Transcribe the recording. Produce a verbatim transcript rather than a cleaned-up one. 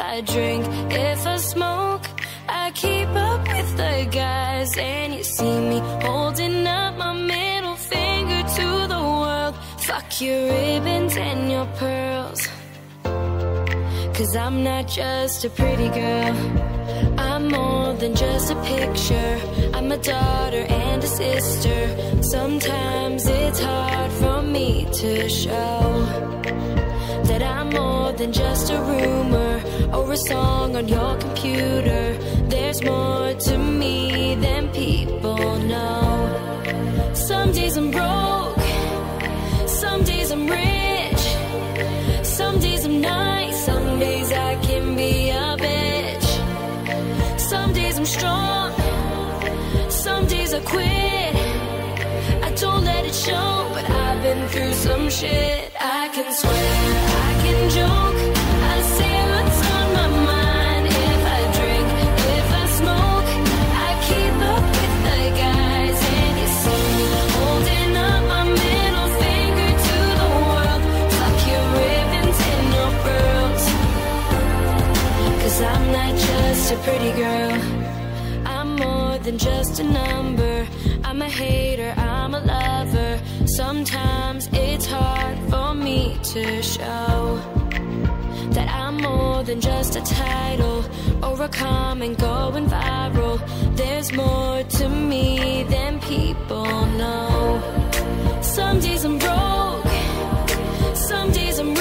I drink, if I smoke, I keep up with the guys. And you see me holding up my middle finger to the world. Fuck your ribbons and your pearls, 'cause I'm not just a pretty girl. I'm more than just a picture. I'm a daughter and a sister. Sometimes it's hard for me to show that I'm more than just a rumor or a song on your computer. There's more to me than people know. Some days I'm broke, some days I'm rich, some days I'm nice, some days I can be a bitch. Some days I'm strong, some days I quit. I don't let it show, but I've been through some shit. I can swear, I can joke, I say what's on my mind. If I drink, if I smoke, I keep up with the guys. And you see me holding up my middle finger to the world. Fuck your ribbons and your pearls, 'cause I'm not just a pretty girl. I'm more than just a number. I'm a hater, I'm a lover. Sometimes it's hard for me to show that I'm more than just a title or a comment going viral. There's more to me than people know. Some days I'm broke, some days I'm